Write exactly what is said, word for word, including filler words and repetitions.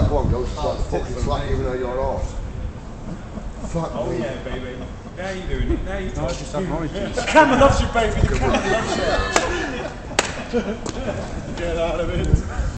come on, go slap the fucking slack even though you're off. Fuck Oh me. yeah, baby. Now you're doing it. Now you're No, I just have orange juice. The camera loves you, baby. The camera loves you. Get out of it.